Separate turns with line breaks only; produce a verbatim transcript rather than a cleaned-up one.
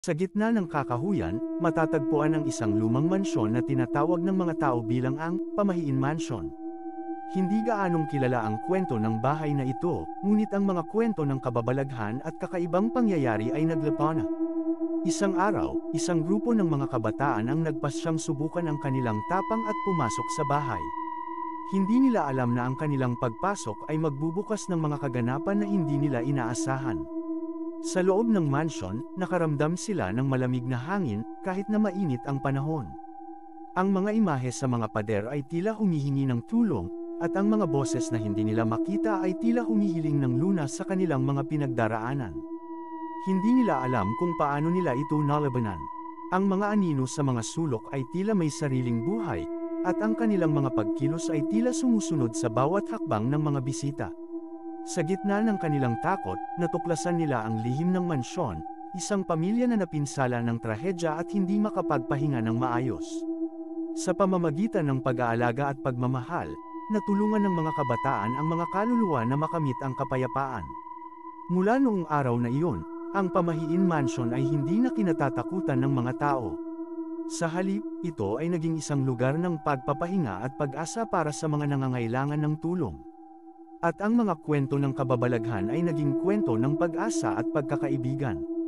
Sa gitna ng kakahuyan, matatagpuan ang isang lumang mansyon na tinatawag ng mga tao bilang ang Pamahiin Mansion. Hindi gaanong kilala ang kwento ng bahay na ito, ngunit ang mga kwento ng kababalaghan at kakaibang pangyayari ay naglapana. Isang araw, isang grupo ng mga kabataan ang nagpasyang subukan ang kanilang tapang at pumasok sa bahay. Hindi nila alam na ang kanilang pagpasok ay magbubukas ng mga kaganapan na hindi nila inaasahan. Sa loob ng mansion, nakaramdam sila ng malamig na hangin, kahit na mainit ang panahon. Ang mga imahe sa mga pader ay tila humihingi ng tulong, at ang mga boses na hindi nila makita ay tila humihiling ng lunas sa kanilang mga pinagdaraanan. Hindi nila alam kung paano nila ito nalabanan. Ang mga anino sa mga sulok ay tila may sariling buhay, at ang kanilang mga pagkilos ay tila sumusunod sa bawat hakbang ng mga bisita. Sa gitna ng kanilang takot, natuklasan nila ang lihim ng mansyon, isang pamilya na napinsala ng trahedya at hindi makapagpahinga ng maayos. Sa pamamagitan ng pag-aalaga at pagmamahal, natulungan ng mga kabataan ang mga kaluluwa na makamit ang kapayapaan. Mula noong araw na iyon, ang Pamahiin Mansion ay hindi na kinatatakutan ng mga tao. Sa halip, ito ay naging isang lugar ng pagpapahinga at pag-asa para sa mga nangangailangan ng tulong. At ang mga kwento ng kababalaghan ay naging kwento ng pag-asa at pagkakaibigan.